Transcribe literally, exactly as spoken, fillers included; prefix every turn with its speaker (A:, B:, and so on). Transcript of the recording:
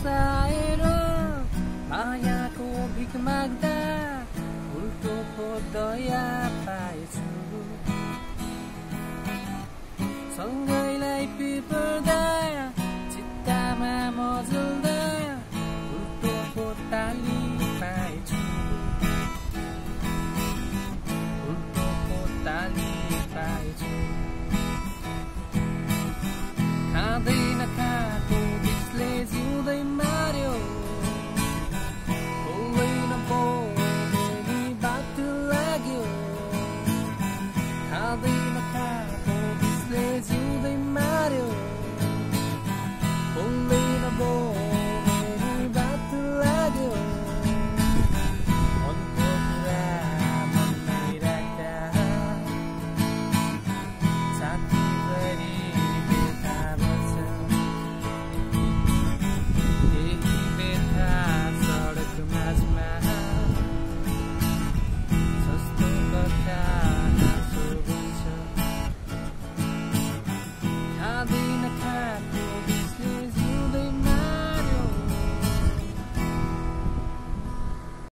A: बसाएर मायाको भिख माग्दा उल्टो पो दया पाएछु सँगैलाई पिपर्दा चित्तामा मजुल्दा उल्टो पो ताली पाएछु